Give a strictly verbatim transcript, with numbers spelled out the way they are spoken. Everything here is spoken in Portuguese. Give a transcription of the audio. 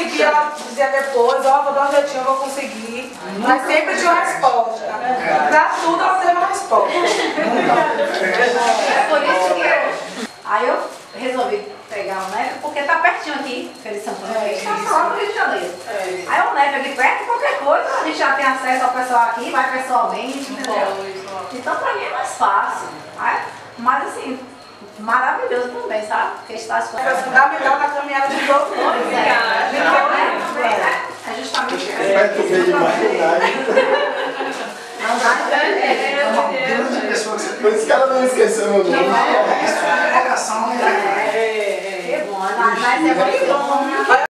conseguia, ela dizia depois, ó, oh, vou dar um jeitinho, eu vou conseguir. Mas sempre tinha uma resposta. Pra tudo ela teve uma resposta. É por isso que eu... Aí eu resolvi pegar o Neve, porque tá pertinho aqui, Feliz Santana, a gente tá falando do Rio de Janeiro. Aí o Neve aqui perto, qualquer coisa, a gente já tem acesso ao pessoal aqui, vai pessoalmente, entendeu? Então pra mim é mais fácil. Mas assim, maravilhoso também, sabe? Porque está as coisas. É fundamental na caminhada de todos nós. É justamente isso. Vai comer demais. Por isso que ela não esqueceu meu nome. É bom, mas é muito bom.